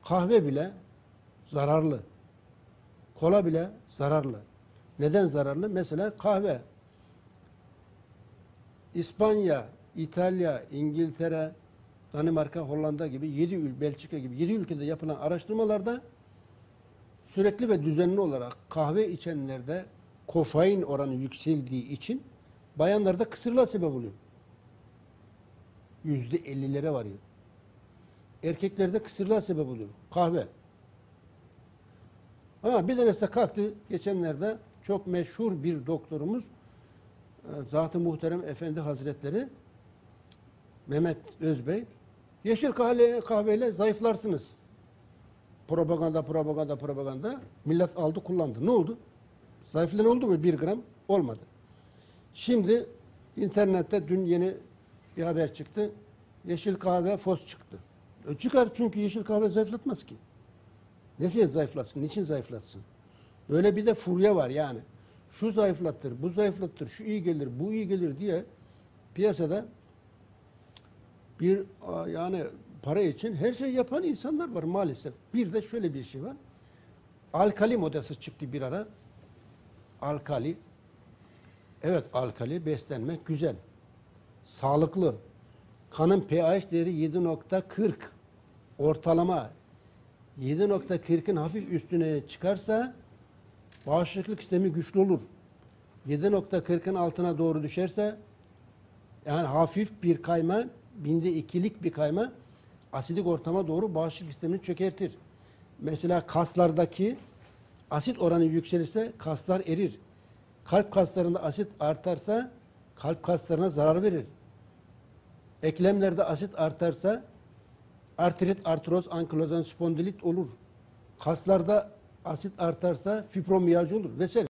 Kahve bile zararlı. Kola bile zararlı. Neden zararlı? Mesela kahve. İspanya, İtalya, İngiltere, Danimarka, Hollanda gibi 7 Belçika gibi 7 ülkede yapılan araştırmalarda sürekli ve düzenli olarak kahve içenlerde kofein oranı yükseldiği için bayanlarda kısırlığa sebep oluyor. %50'lere varıyor. Erkeklerde kısırlığa sebep oluyor. Kahve. Ama bir tanesi de kalktı geçenlerde çok meşhur bir doktorumuz Zat-ı Muhterem Efendi Hazretleri Mehmet Özbey yeşil kahveyle zayıflarsınız. Propaganda. Millet aldı kullandı. Ne oldu? Zayıflayan oldu mu 1 gram? Olmadı. Şimdi internette dün yeni bir haber çıktı. Yeşil kahve fos çıktı. Çıkar çünkü yeşil kahve zayıflatmaz ki. Nesiye zayıflatsın? Niçin zayıflatsın? Böyle bir de furya var yani. Şu zayıflatır, bu zayıflatır, şu iyi gelir, bu iyi gelir diye piyasada bir yani para için her şey yapan insanlar var maalesef. Bir de şöyle bir şey var. Alkali modası çıktı bir ara. Alkali. Evet, alkali beslenmek güzel. Sağlıklı. Kanın pH değeri 7.40. Ortalama 7.40'ın hafif üstüne çıkarsa bağışıklık sistemi güçlü olur. 7.40'ın altına doğru düşerse yani hafif bir kayma, binde 2'lik bir kayma asidik ortama doğru bağışıklık sistemini çökertir. Mesela kaslardaki asit oranı yükselirse kaslar erir. Kalp kaslarında asit artarsa kalp kaslarına zarar verir. Eklemlerde asit artarsa artrit, artroz, ankilozan, spondilit olur. Kaslarda asit artarsa fibromiyalji olur vesaire.